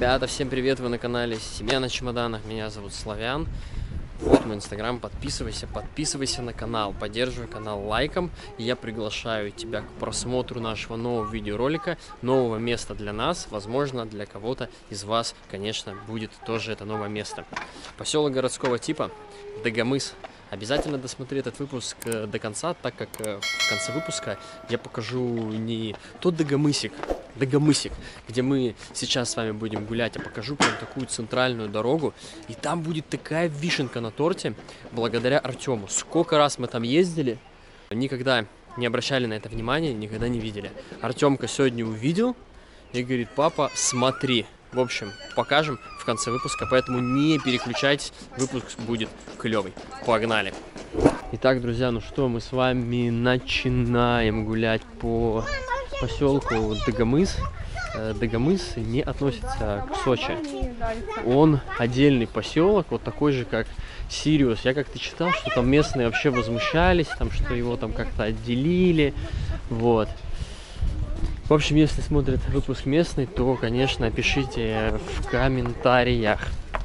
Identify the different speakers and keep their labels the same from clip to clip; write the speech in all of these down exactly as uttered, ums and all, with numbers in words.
Speaker 1: Ребята, всем привет, вы на канале Семья на чемоданах, меня зовут Славян. Вот мой инстаграм, подписывайся, подписывайся на канал, поддерживай канал лайком. И я приглашаю тебя к просмотру нашего нового видеоролика, нового места для нас. Возможно, для кого-то из вас, конечно, будет тоже это новое место. Поселок городского типа, Дагомыс. Обязательно досмотри этот выпуск до конца, так как в конце выпуска я покажу не тот Дагомысик, Дагомысик, где мы сейчас с вами будем гулять, а покажу прям такую центральную дорогу. И там будет такая вишенка на торте, благодаря Артему. Сколько раз мы там ездили, никогда не обращали на это внимания, никогда не видели. Артемка сегодня увидел и говорит: папа, смотри. В общем, покажем в конце выпуска, поэтому не переключайтесь, выпуск будет клевый. Погнали! Итак, друзья, ну что, мы с вами начинаем гулять по поселку Дагомыс. Дагомыс не относится к Сочи. Он отдельный поселок, вот такой же, как Сириус. Я как-то читал, что там местные вообще возмущались, там, что его там как-то отделили. Вот. В общем, если смотрят выпуск местный, то, конечно, пишите в комментариях.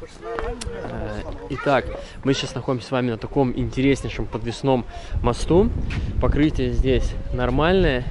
Speaker 1: Итак, мы сейчас находимся с вами на таком интереснейшем подвесном мосту. Покрытие здесь нормальное.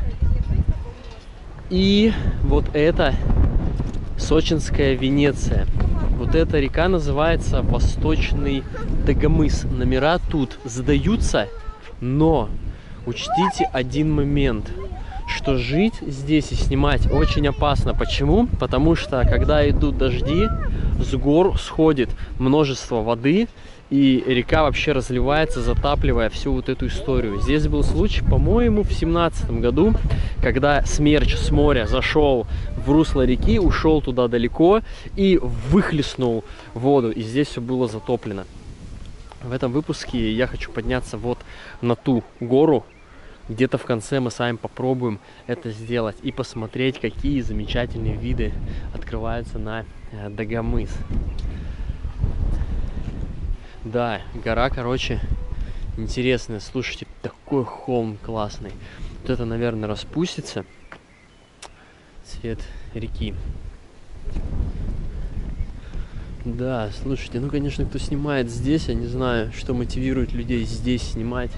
Speaker 1: И вот это Сочинская Венеция. Вот эта река называется Восточный Дагомыс. Номера тут сдаются, но учтите один момент, что жить здесь и снимать очень опасно. Почему? Потому что, когда идут дожди, с гор сходит множество воды, и река вообще разливается, затапливая всю вот эту историю. Здесь был случай, по-моему, в семнадцатом году, когда смерч с моря зашел в русло реки, ушел туда далеко и выхлестнул воду, и здесь все было затоплено. В этом выпуске я хочу подняться вот на ту гору. Где-то в конце мы с вами попробуем это сделать и посмотреть, какие замечательные виды открываются на Дагомыс. Да, гора, короче, интересная. Слушайте, такой холм классный. Вот это, наверное, распустится. Цвет реки. Да, слушайте, ну, конечно, кто снимает здесь, я не знаю, что мотивирует людей здесь снимать.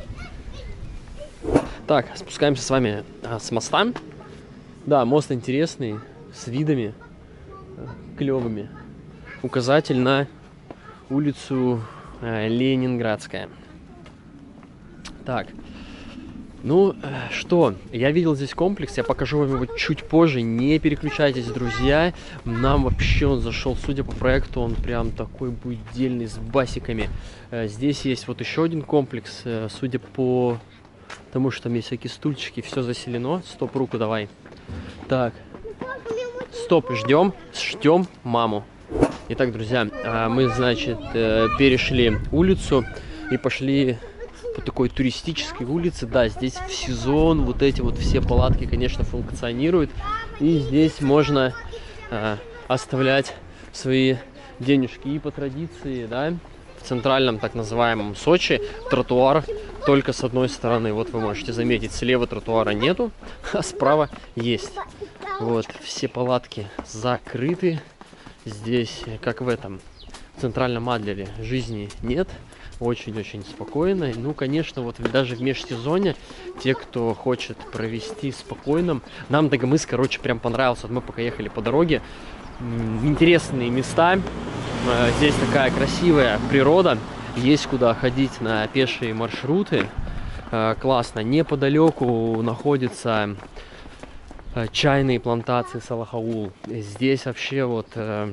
Speaker 1: Так, спускаемся с вами а, с моста. Да, мост интересный, с видами а, клевыми. Указатель на улицу а, Ленинградская. Так, ну что, я видел здесь комплекс, я покажу вам его чуть позже. Не переключайтесь, друзья. Нам вообще он зашел, судя по проекту, он прям такой будет дельный, с басиками. А, здесь есть вот еще один комплекс, а, судя по... Потому что там есть всякие стульчики, все заселено. Стоп, руку давай. Так. Стоп, ждем, ждем маму. Итак, друзья, мы, значит, перешли улицу и пошли по такой туристической улице. Да, здесь в сезон вот эти вот все палатки, конечно, функционируют. И здесь можно оставлять свои денежки. И по традиции, да, в центральном так называемом Сочи тротуар только с одной стороны. Вот вы можете заметить, слева тротуара нету, а справа есть. Вот, все палатки закрыты. Здесь, как в этом центральном Адлере, жизни нет. Очень-очень спокойно. Ну, конечно, вот даже в межсезонье, те, кто хочет провести спокойным. Нам Дагомыс, короче, прям понравился. Вот мы пока ехали по дороге. Интересные места. Здесь такая красивая природа. Есть куда ходить на пешие маршруты. Классно. Неподалеку находятся чайные плантации Салахаул. Здесь вообще вот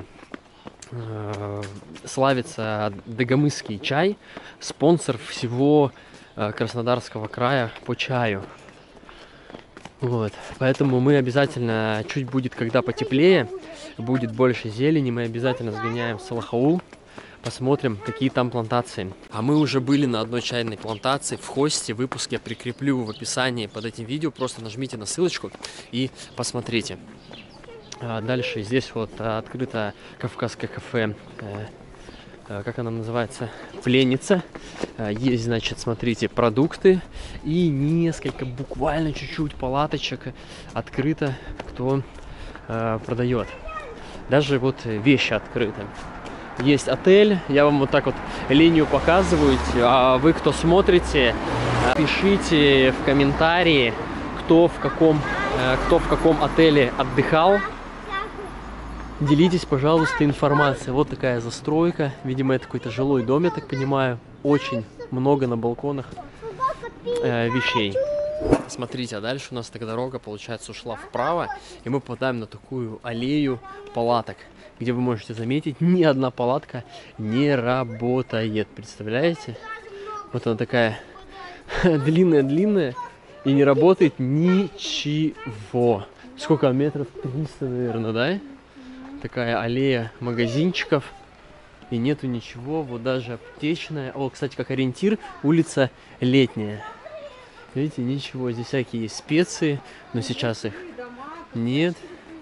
Speaker 1: славится дагомысский чай. Спонсор всего Краснодарского края по чаю. Вот. Поэтому мы обязательно, чуть будет, когда потеплее, будет больше зелени, мы обязательно сгоняем в Салахаул, посмотрим, какие там плантации. А мы уже были на одной чайной плантации в Хосте. Выпуск я прикреплю в описании под этим видео. Просто нажмите на ссылочку и посмотрите. А дальше здесь вот открыто кавказское кафе. Как она называется? Пленница. Есть, значит, смотрите, продукты и несколько, буквально чуть-чуть палаточек открыто, кто э, продает. даже вот вещи открыты. Есть отель, я вам вот так вот линию показываю, а вы, кто смотрите, пишите в комментарии, кто в каком, кто в каком отеле отдыхал. Делитесь, пожалуйста, информацией. Вот такая застройка, видимо, это какой-то жилой дом, я так понимаю. Очень много на балконах э, вещей. Смотрите, а дальше у нас такая дорога, получается, ушла вправо, и мы попадаем на такую аллею палаток, где вы можете заметить, ни одна палатка не работает. Представляете? Вот она такая длинная-длинная, и не работает ничего. Сколько? Метров триста, наверное, да? Такая аллея магазинчиков, и нету ничего. Вот даже аптечная. О, кстати, как ориентир, улица Летняя. Видите, ничего. Здесь всякие есть специи, но сейчас их нет.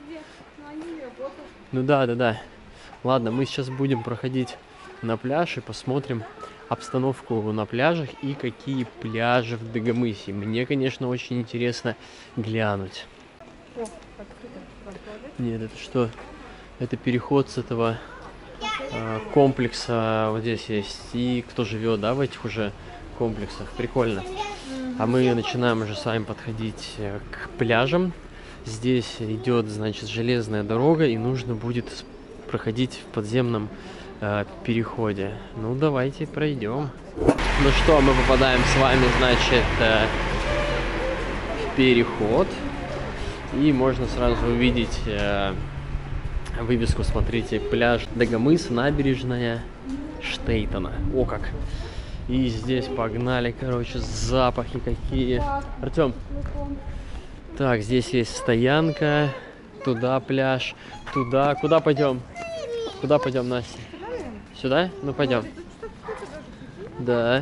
Speaker 1: Ну да, да, да. Ладно, мы сейчас будем проходить на пляж и посмотрим обстановку на пляжах и какие пляжи в Дагомысе. Мне, конечно, очень интересно глянуть.
Speaker 2: О, открыто.
Speaker 1: Нет, это что? Это переход с этого э, комплекса. Вот здесь есть. И кто живет, да, в этих уже комплексах. Прикольно. А мы начинаем уже с вами подходить к пляжам. Здесь идет, значит, железная дорога, и нужно будет проходить в подземном э, переходе. Ну, давайте пройдем. Ну что, мы попадаем с вами, значит, э, в переход. И можно сразу увидеть э, вывеску, смотрите, пляж Дагомыс, набережная Штейтона. О как! И здесь погнали, короче, запахи какие. Артем. Так, здесь есть стоянка, туда пляж, туда. Куда пойдем? Куда пойдем, Настя? Сюда? Ну, пойдем. Да.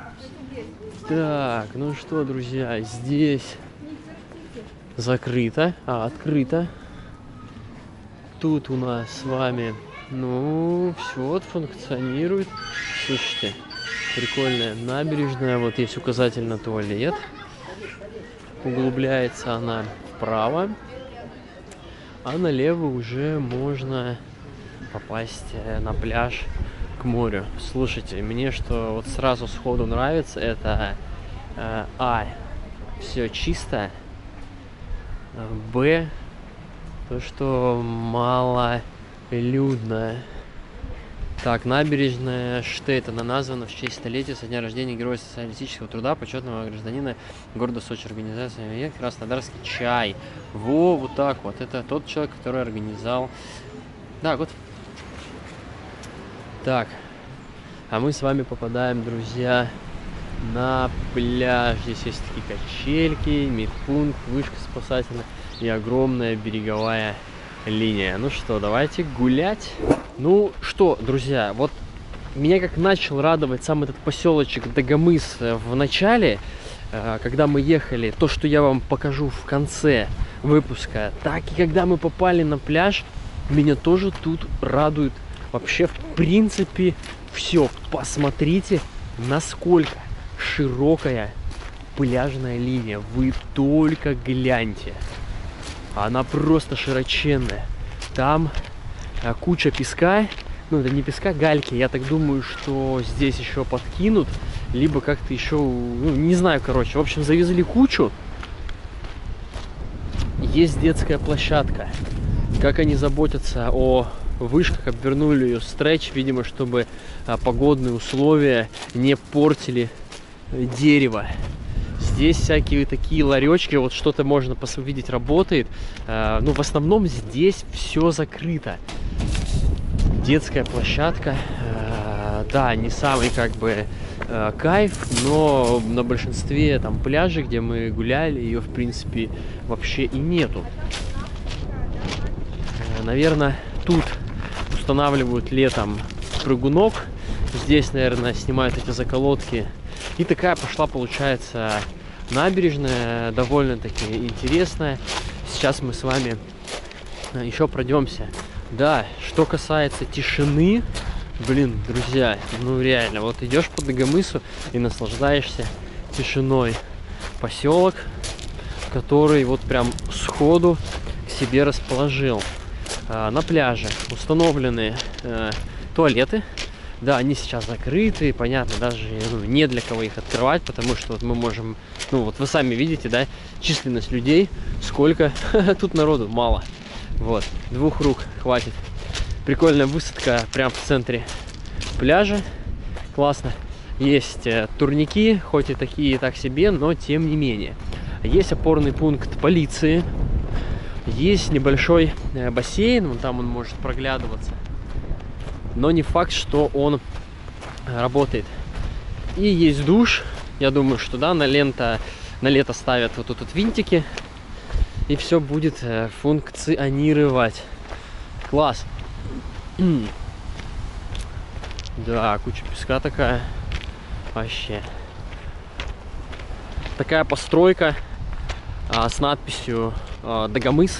Speaker 1: Так, ну что, друзья, здесь закрыто, а, открыто. Тут у нас с вами, ну, все вот функционирует. Слушайте, прикольная набережная, вот есть указатель на туалет. Углубляется она вправо, а налево уже можно попасть на пляж к морю. Слушайте, мне что вот сразу сходу нравится, это э, а, все чисто, б, то, что мало людно. Так, набережная Штейтона названа в честь столетия со дня рождения Героя социалистического труда, почетного гражданина города Сочи, организация Краснодарский чай. Во, вот так вот. Это тот человек, который организовал. Да, вот. Так, а мы с вами попадаем, друзья, на пляж. Здесь есть такие качельки, медпункт, вышка спасательная и огромная береговая линия. Ну что, давайте гулять. Ну что, друзья, вот меня как начал радовать сам этот поселочек Дагомыс в начале, когда мы ехали, то, что я вам покажу в конце выпуска, так и когда мы попали на пляж, меня тоже тут радует вообще в принципе все. Посмотрите, насколько широкая пляжная линия. Вы только гляньте. Она просто широченная. Там а, куча песка. Ну, это не песка, гальки. Я так думаю, что здесь еще подкинут. Либо как-то еще... Ну, не знаю, короче. В общем, завезли кучу. Есть детская площадка. Как они заботятся о вышках. Обернули ее стретч, видимо, чтобы а, погодные условия не портили дерево. Здесь всякие такие ларечки, вот что-то можно увидеть, работает. Э, ну, в основном здесь все закрыто. Детская площадка. Э, да, не самый как бы э, кайф, но на большинстве там пляжей, где мы гуляли, ее в принципе вообще и нету. Э, наверное, тут устанавливают летом прыгунок. Здесь, наверное, снимают эти заколотки. И такая пошла, получается, набережная, довольно-таки интересная. Сейчас мы с вами еще пройдемся. Да, что касается тишины, блин, друзья, ну реально, вот идешь по Дагомысу и наслаждаешься тишиной. Поселок, который вот прям сходу к себе расположил. А, на пляже установлены а, туалеты. Да, они сейчас закрыты, понятно, даже ну, не для кого их открывать, потому что вот мы можем, ну вот вы сами видите, да, численность людей, сколько тут народу, мало. Вот, двух рук хватит. Прикольная высадка прямо в центре пляжа, классно. Есть э, турники, хоть и такие так себе, но тем не менее. Есть опорный пункт полиции, есть небольшой э, бассейн, вон там он может проглядываться. Но не факт, что он работает. И есть душ. Я думаю, что да, на, лента, на лето ставят вот тут вот винтики. И все будет функционировать. Класс. Да, куча песка такая. Вообще. Такая постройка а, с надписью а, Дагомыс.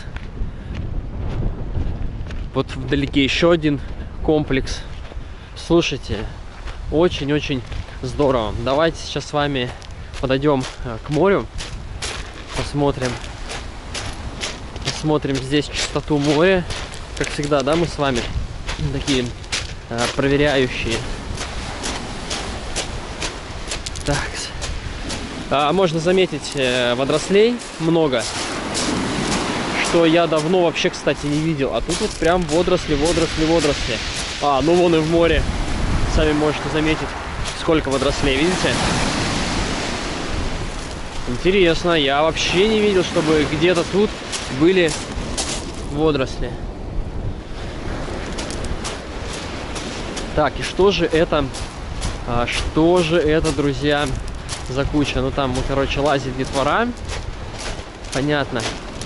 Speaker 1: Вот вдалеке еще один комплекс. Слушайте, очень-очень здорово. Давайте сейчас с вами подойдем к морю, посмотрим, посмотрим здесь чистоту моря. Как всегда, да, мы с вами такие э, проверяющие. Так, а, можно заметить э, водорослей много, что я давно вообще, кстати, не видел. А тут вот прям водоросли, водоросли, водоросли. А, ну вон и в море. Сами можете заметить, сколько водорослей, видите? Интересно, я вообще не видел, чтобы где-то тут были водоросли. Так, и что же это? А, что же это, друзья, за куча? Ну там, короче, лазит детвора. Понятно.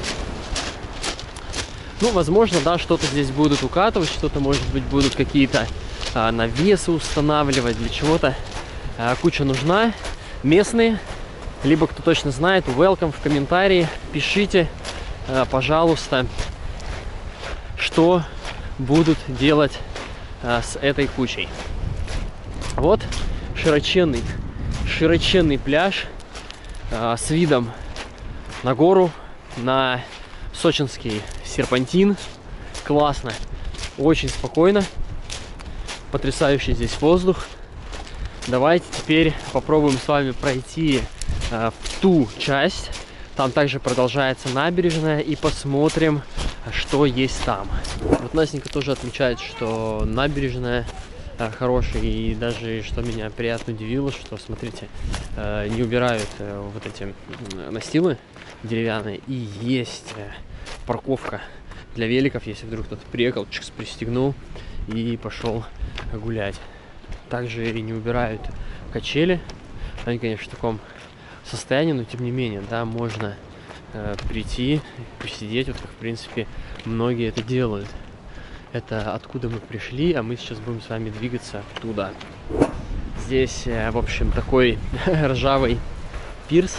Speaker 1: Ну, возможно, да, что-то здесь будут укатывать, что-то, может быть, будут какие-то а, навесы устанавливать, для чего-то а, куча нужна. Местные, либо кто точно знает, welcome в комментарии, пишите, а, пожалуйста, что будут делать а, с этой кучей. Вот широченный, широченный пляж а, с видом на гору, на сочинский серпантин. Классно, очень спокойно, потрясающий здесь воздух. Давайте теперь попробуем с вами пройти э, в ту часть. Там также продолжается набережная, и посмотрим, что есть там. Вот Настенька тоже отмечает, что набережная э, хорошая, и даже, что меня приятно удивило, что, смотрите, э, не убирают э, вот эти э, настилы деревянные, и есть э, парковка для великов, если вдруг кто-то приехал, чикс, пристегнул и пошел гулять. Также и не убирают качели. Они, конечно, в таком состоянии, но тем не менее, да, можно э, прийти, посидеть, вот как, в принципе, многие это делают. Это откуда мы пришли, а мы сейчас будем с вами двигаться туда. Здесь, э, в общем, такой ржавый пирс.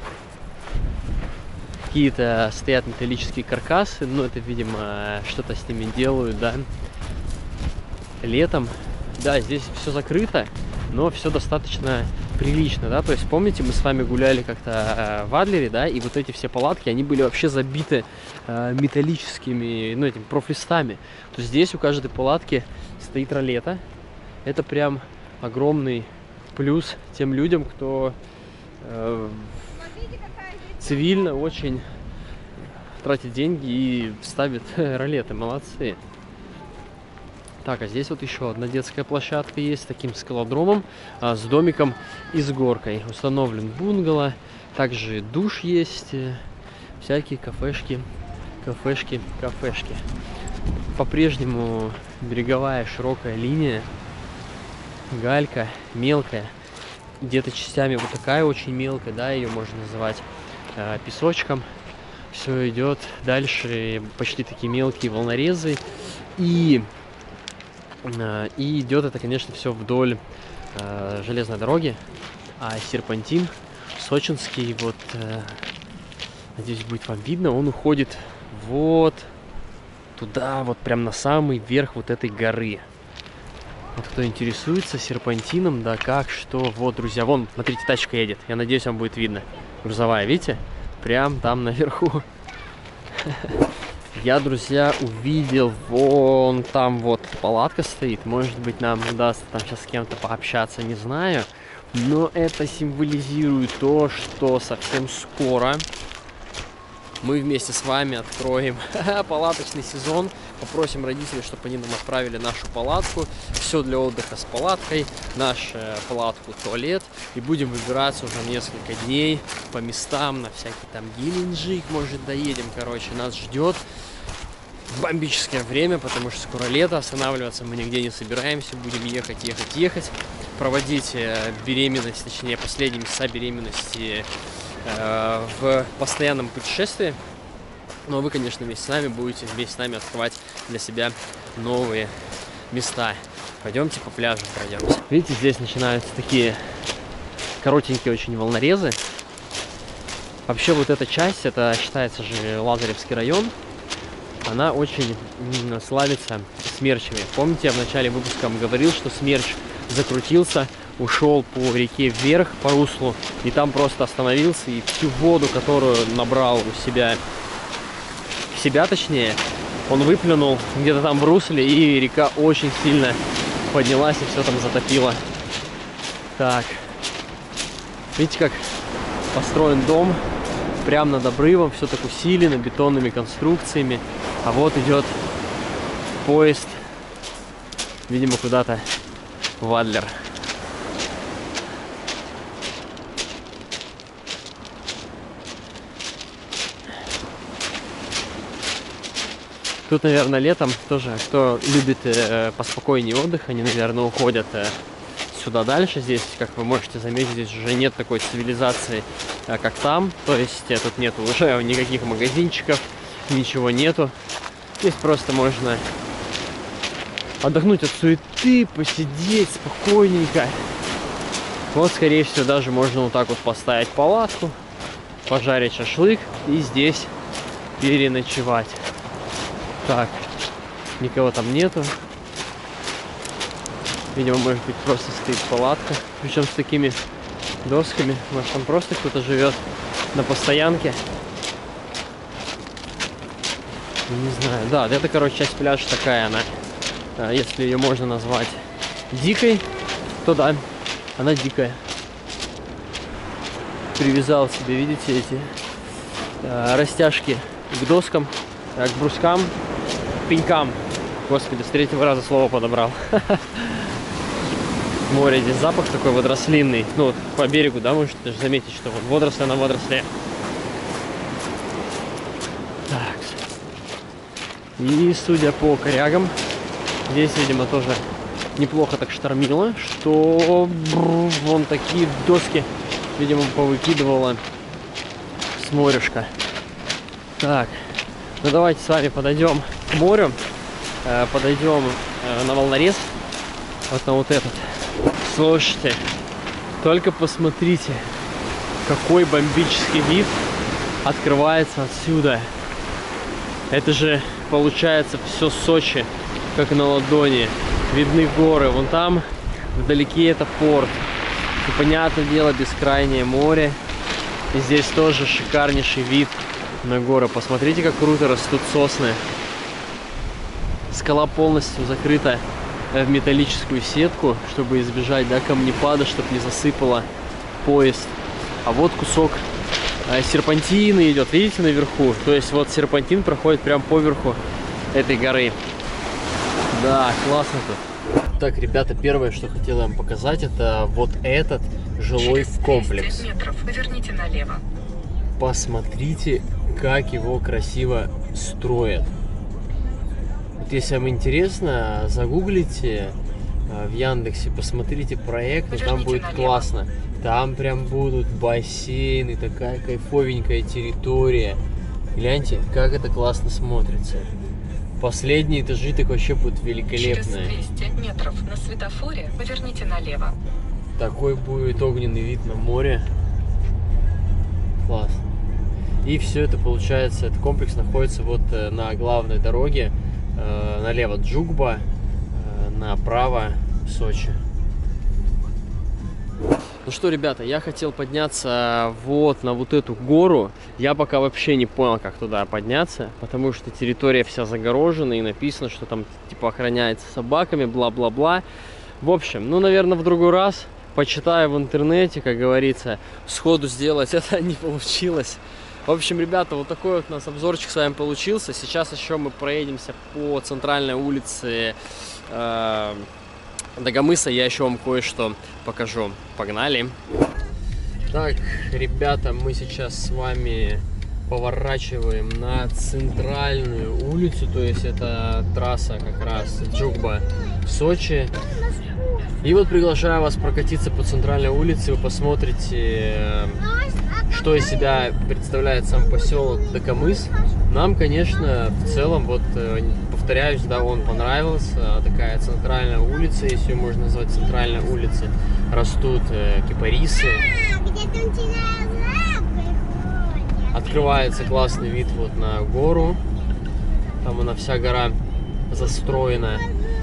Speaker 1: Какие-то стоят металлические каркасы, но это, видимо, что-то с ними делают, да, летом. Да, здесь все закрыто, но все достаточно прилично, да, то есть помните, мы с вами гуляли как-то в Адлере, да, и вот эти все палатки, они были вообще забиты э, металлическими, ну, этими профлистами. То есть здесь у каждой палатки стоит ролета. Это прям огромный плюс тем людям, кто э, цивильно очень тратит деньги и ставит ролеты. Молодцы. Так, а здесь вот еще одна детская площадка есть с таким скалодромом, а, с домиком и с горкой. Установлен бунгало, также душ есть, всякие кафешки, кафешки, кафешки. По-прежнему береговая широкая линия, галька мелкая, где-то частями вот такая очень мелкая, да, ее можно называть а, песочком. Все идет дальше, почти такие мелкие волнорезы, и И идет это, конечно, все вдоль э, железной дороги, а серпантин сочинский, вот, э, надеюсь, будет вам видно, он уходит вот туда, вот прям на самый верх вот этой горы. Вот кто интересуется серпантином, да как, что, вот, друзья, вон, смотрите, тачка едет, я надеюсь, вам будет видно, грузовая, видите, прям там наверху. Я, друзья, увидел, вон там вот палатка стоит. Может быть, нам удастся там сейчас с кем-то пообщаться, не знаю. Но это символизирует то, что совсем скоро мы вместе с вами откроем палаточный сезон. Попросим родителей, чтобы они нам отправили нашу палатку. Все для отдыха с палаткой. Нашу палатку, туалет. И будем выбираться уже несколько дней по местам. На всякий там Геленджик, может, доедем. Короче, нас ждет бомбическое время, потому что скоро лето. Останавливаться мы нигде не собираемся. Будем ехать, ехать, ехать. Проводить беременность, точнее, последние месяца беременности в постоянном путешествии. Но вы, конечно, вместе с нами будете вместе с нами открывать для себя новые места. Пойдемте по пляжу пройдемся. Видите, здесь начинаются такие коротенькие очень волнорезы. Вообще вот эта часть, это считается же Лазаревский район, она очень славится смерчами. Помните, я в начале выпуска вам говорил, что смерч закрутился, ушел по реке вверх, по руслу, и там просто остановился, и всю воду, которую набрал у себя, себя точнее, он выплюнул где-то там в русле, и река очень сильно поднялась и все там затопило. Так, видите, как построен дом прямо над обрывом, все так усилено бетонными конструкциями, а вот идет поезд, видимо, куда-то в Адлер. Тут, наверное, летом тоже, кто любит э, поспокойнее отдых, они, наверное, уходят э, сюда дальше. Здесь, как вы можете заметить, здесь уже нет такой цивилизации, э, как там. То есть э, тут нету уже никаких магазинчиков, ничего нету. Здесь просто можно отдохнуть от суеты, посидеть спокойненько. Вот, скорее всего, даже можно вот так вот поставить палатку, пожарить шашлык и здесь переночевать. Так, никого там нету. Видимо, может быть, просто стоит палатка. Причем с такими досками. Может, там просто кто-то живет на постоянке. Не знаю. Да, это, короче, часть пляжа такая она. Если ее можно назвать дикой, то да, она дикая. Привязал себе, видите, эти растяжки к доскам, к брускам, пенькам. Господи, с третьего раза слово подобрал. Море, здесь запах такой водорослинный. Ну, вот по берегу, да, можете даже заметить, что вот водоросли на водоросле. Так. И судя по корягам, здесь, видимо, тоже неплохо так штормило, что вон такие доски, видимо, повыкидывало с морюшка. Так, ну давайте с вами подойдем к морю, э, подойдем э, на волнорез, вот на вот этот. Слушайте, только посмотрите, какой бомбический вид открывается отсюда. Это же получается все Сочи, как на ладони. Видны горы, вон там вдалеке это порт. И, понятное дело, бескрайнее море. И здесь тоже шикарнейший вид на горы. Посмотрите, как круто растут сосны. Скала полностью закрыта в металлическую сетку, чтобы избежать, да, камнепада, чтобы не засыпало поезд. А вот кусок э, серпантина идет, видите, наверху. То есть вот серпантин проходит прям по верху этой горы. Да, классно тут. Так, ребята, первое, что хотел вам показать, это вот этот жилой комплекс.
Speaker 2: Метров поверните налево.
Speaker 1: Посмотрите, как его красиво строят. Вот если вам интересно, загуглите в Яндексе, посмотрите проект, и там будет налево. Классно. Там прям будут бассейны, такая кайфовенькая территория. Гляньте, как это классно смотрится. Последние этажи так вообще будут великолепные.
Speaker 2: Через двести метров на светофоре поверните налево.
Speaker 1: Такой будет огненный вид на море. Класс. И все это, получается, этот комплекс находится вот на главной дороге. Э, налево Джугба, э, направо Сочи. Ну что, ребята, я хотел подняться вот на вот эту гору. Я пока вообще не понял, как туда подняться, потому что территория вся загорожена и написано, что там типа охраняется собаками, бла-бла-бла. В общем, ну, наверное, в другой раз почитаю в интернете, как говорится, сходу сделать это не получилось. В общем, ребята, вот такой вот у нас обзорчик с вами получился. Сейчас еще мы проедемся по центральной улице э Дагомыса, я еще вам кое-что покажу. Погнали! Так, ребята, мы сейчас с вами поворачиваем на центральную улицу, то есть это трасса как раз Джугба в Сочи. И вот приглашаю вас прокатиться по центральной улице, вы посмотрите, что из себя представляет сам поселок Дагомыс. Нам, конечно, в целом, вот, повторяюсь, да, он понравился. Такая центральная улица, если ее можно назвать центральной улицей. Растут э, кипарисы. Открывается классный вид вот на гору. Там она вся гора застроена.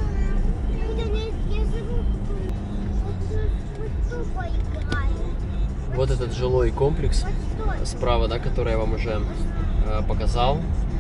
Speaker 1: Вот этот жилой комплекс справа, да, который я вам уже э, показал.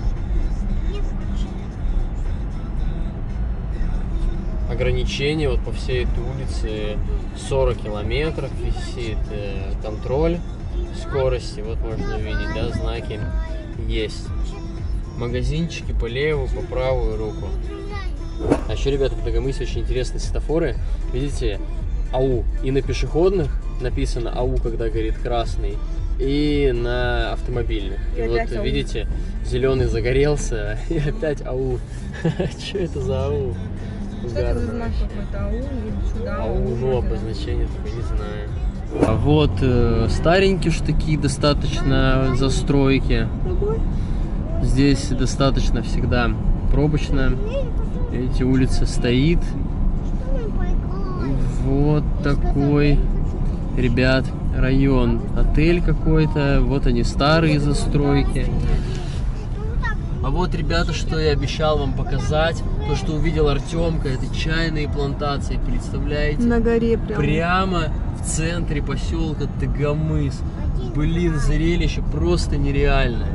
Speaker 1: Ограничение вот по всей этой улице сорок километров висит, э, контроль скорости, вот можно увидеть, да, знаки есть. Магазинчики по левую, по правую руку. А еще, ребята, в Дагомысе очень интересные светофоры. Видите, АУ. И на пешеходных написано АУ, когда горит красный, и на автомобильных. И, и вот видите, зеленый загорелся, и опять АУ. Что это за АУ? Что это за знак какой-то? АУ или сюда? АУ, ну, обозначение такое, не знаю. А вот э, старенькие уж такие достаточно застройки. Здесь достаточно всегда пробочно. Эти улицы стоит. Вот такой, ребят, район. Отель какой-то. Вот они, старые застройки. А вот, ребята, что я обещал вам показать. То, что увидел Артемка, это чайные плантации. Представляете?
Speaker 3: На горе прямо.
Speaker 1: Прямо в центре поселка Дагомыс. Блин, зрелище просто нереальное.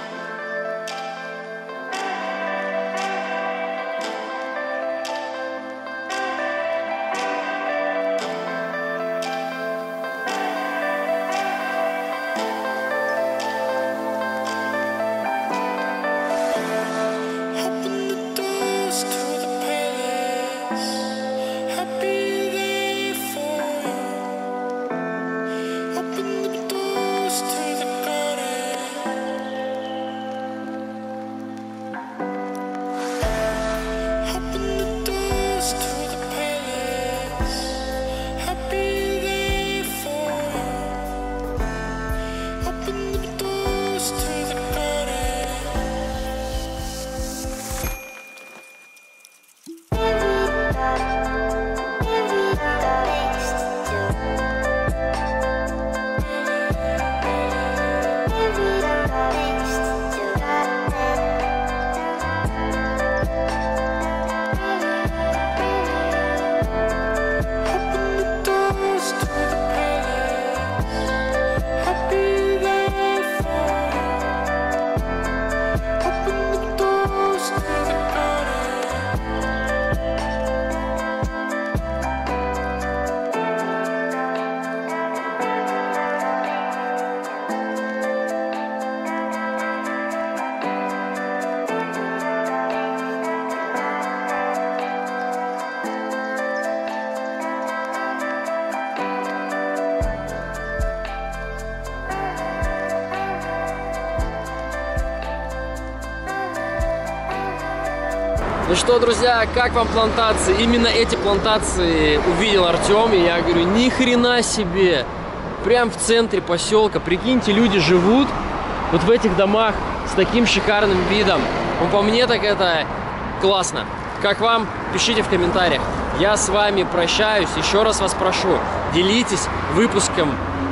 Speaker 1: Ну что, друзья, как вам плантации? Именно эти плантации увидел Артем, и я говорю, ни хрена себе! Прям в центре поселка, прикиньте, люди живут вот в этих домах с таким шикарным видом. Ну, по мне, так это классно. Как вам? Пишите в комментариях. Я с вами прощаюсь. Еще раз вас прошу, делитесь выпуском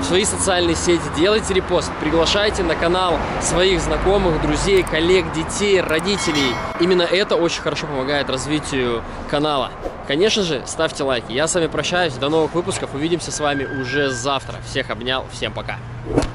Speaker 1: в свои социальные сети, делайте репост, приглашайте на канал своих знакомых, друзей, коллег, детей, родителей. Именно это очень хорошо помогает развитию канала. Конечно же, ставьте лайки. Я с вами прощаюсь, до новых выпусков, увидимся с вами уже завтра. Всех обнял, всем пока.